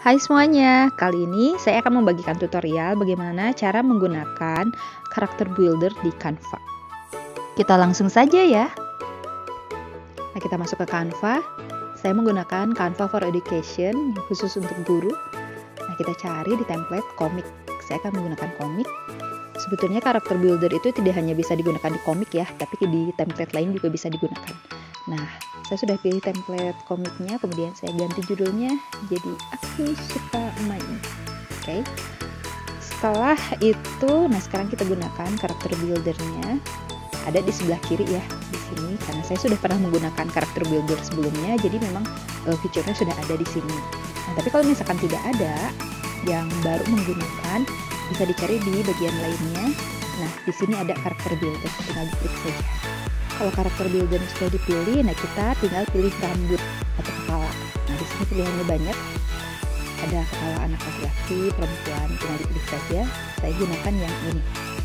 Hai semuanya, kali ini saya akan membagikan tutorial bagaimana cara menggunakan karakter builder di Canva. Kita langsung saja ya. Nah, kita masuk ke Canva. Saya menggunakan Canva for Education khusus untuk guru. Nah, kita cari di template komik. Saya akan menggunakan komik. Sebetulnya karakter builder itu tidak hanya bisa digunakan di komik ya, tapi di template lain juga bisa digunakan. Nah, saya sudah pilih template komiknya, kemudian saya ganti judulnya jadi Aku Suka Main. Oke. Setelah itu, nah sekarang kita gunakan karakter buildernya. Ada di sebelah kiri ya, di sini, karena saya sudah pernah menggunakan karakter builder sebelumnya, jadi memang fiturnya sudah ada di sini. Nah, tapi kalau misalkan tidak ada, yang baru menggunakan, bisa dicari di bagian lainnya. Nah, di sini ada karakter builder, tinggal diklik saja. Kalau karakter builder sudah dipilih, nah kita tinggal pilih rambut atau kepala. Nah, di sini pilihannya banyak. Ada kepala anak laki-laki, perempuan, tinggal dipilih saja. Saya gunakan yang ini.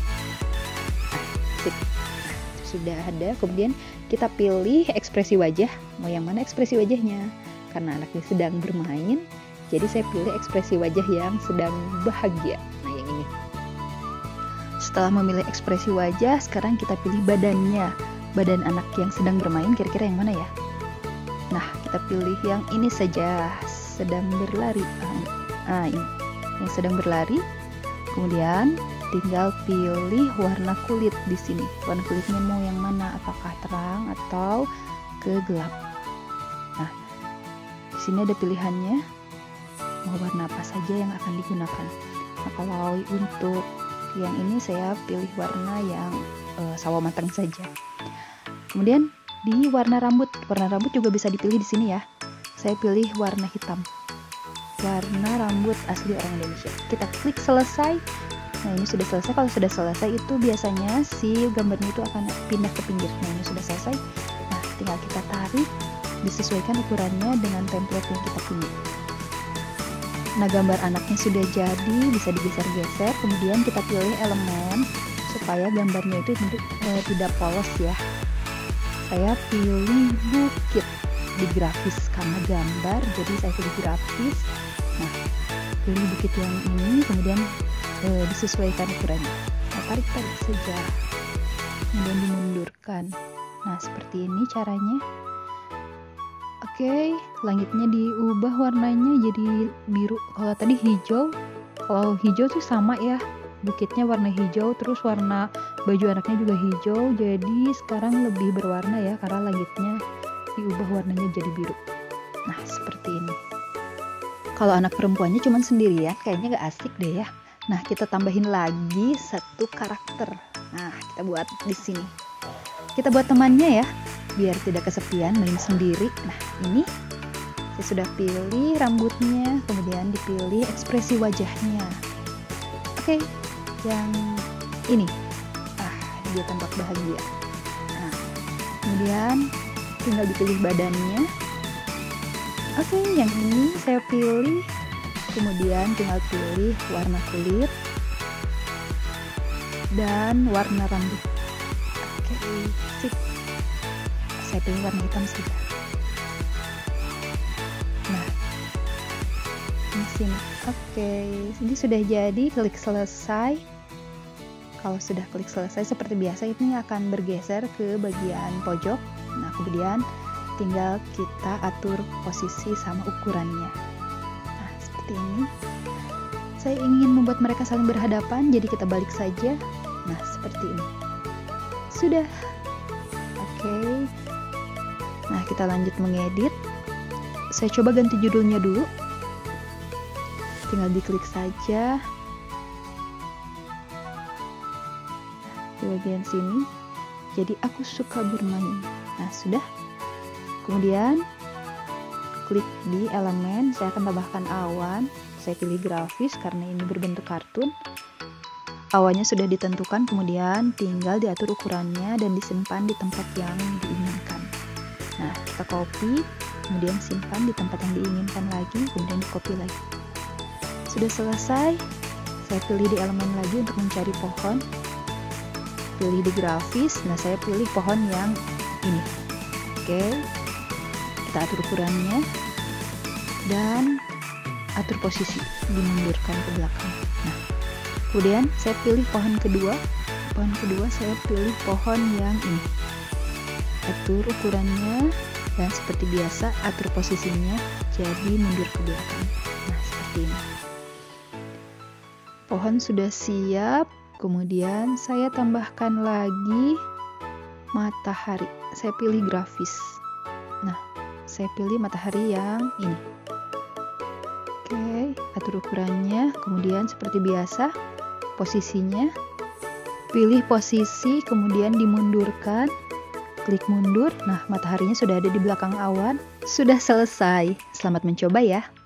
Nah, sip. Nah, sudah ada. Kemudian kita pilih ekspresi wajah. Mau yang mana ekspresi wajahnya? Karena anaknya sedang bermain, jadi saya pilih ekspresi wajah yang sedang bahagia. Nah, yang ini. Setelah memilih ekspresi wajah, sekarang kita pilih badannya. Badan anak yang sedang bermain kira-kira yang mana ya? Nah, kita pilih yang ini saja, sedang berlari. Ini yang sedang berlari. Kemudian tinggal pilih warna kulit di sini. Warna kulitnya mau yang mana? Apakah terang atau gelap? Nah, di sini ada pilihannya. Mau warna apa saja yang akan digunakan. Nah, kalau untuk yang ini saya pilih warna yang sawo matang saja. Kemudian di warna rambut juga bisa dipilih di sini ya. Saya pilih warna hitam. Warna rambut asli orang Indonesia. Kita klik selesai. Nah, ini sudah selesai. Kalau sudah selesai itu biasanya si gambarnya itu akan pindah ke pinggir. Nah, ini sudah selesai. Nah, tinggal kita tarik, disesuaikan ukurannya dengan template yang kita punya. Nah, gambar anaknya sudah jadi, bisa digeser-geser. Kemudian kita pilih elemen supaya gambarnya itu tidak polos ya. Saya pilih bukit di grafis karena gambar, jadi saya pilih grafis. Nah, pilih bukit yang ini, kemudian disesuaikan ukurannya. Nah, tarik saja, kemudian dimundurkan. Nah, seperti ini caranya. Oke, langitnya diubah warnanya jadi biru. Kalau tadi hijau, kalau hijau tuh sama ya. Bukitnya warna hijau, terus warna baju anaknya juga hijau, jadi sekarang lebih berwarna ya karena langitnya diubah warnanya jadi biru. Nah, seperti ini. Kalau anak perempuannya cuma sendirian, kayaknya gak asik deh ya. Nah, kita tambahin lagi satu karakter. Nah, kita buat di sini. Kita buat temannya ya, biar tidak kesepian main sendiri. Nah, ini saya sudah pilih rambutnya, kemudian dipilih ekspresi wajahnya. Oke. Yang ini dia tampak bahagia. Nah, kemudian tinggal dipilih badannya. Oke, yang ini saya pilih, kemudian tinggal pilih warna kulit dan warna rambut. Oke, sip. Saya pilih warna hitam saja. Nah, di sini. Oke, ini sudah jadi. Klik selesai. Kalau sudah klik selesai seperti biasa, ini akan bergeser ke bagian pojok. Nah, kemudian tinggal kita atur posisi sama ukurannya. Nah, seperti ini. Saya ingin membuat mereka saling berhadapan, jadi kita balik saja. Nah, seperti ini. Sudah. Oke. Nah, kita lanjut mengedit. Saya coba ganti judulnya dulu. Tinggal diklik saja. Di bagian sini, jadi Aku Suka Bermain. Nah, sudah. Kemudian klik di elemen, saya akan tambahkan awan. Saya pilih grafis karena ini berbentuk kartun. Awannya sudah ditentukan, kemudian tinggal diatur ukurannya dan disimpan di tempat yang diinginkan. Nah, kita copy, kemudian simpan di tempat yang diinginkan lagi, kemudian di copy lagi. Sudah selesai. Saya pilih di elemen lagi untuk mencari pohon. Pilih di grafis. Nah, saya pilih pohon yang ini. Oke, kita atur ukurannya dan atur posisi, dimundurkan ke belakang. Nah, kemudian saya pilih pohon kedua. Pohon kedua saya pilih pohon yang ini. Atur ukurannya dan seperti biasa atur posisinya jadi mundur ke belakang. Nah, seperti ini. Pohon sudah siap. Kemudian saya tambahkan lagi matahari. Saya pilih grafis. Nah, saya pilih matahari yang ini. Oke, atur ukurannya. Kemudian seperti biasa posisinya. Pilih posisi, kemudian dimundurkan, klik mundur. Nah, mataharinya sudah ada di belakang awan. Sudah selesai. Selamat mencoba ya.